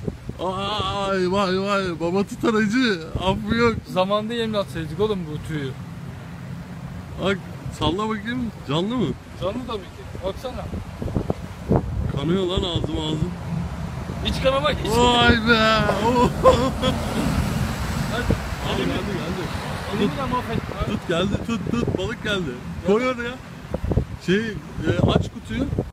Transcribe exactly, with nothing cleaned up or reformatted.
Ay vay vay baba tutar acı. Affı yok. Zamanında yemlatsaydık oğlum bu tüyü. Bak salla bakayım. Canlı mı? Canlı tabii ki. Baksana. Kanıyor lan ağzım ağzım. Hiç kanamak hiç. Vay be. Oh. Hadi. Abi Elimi, geldi geldi. elimi de mahvet. Tut geldi tut tut balık geldi. Koy oraya. Şey e, aç kutuyu.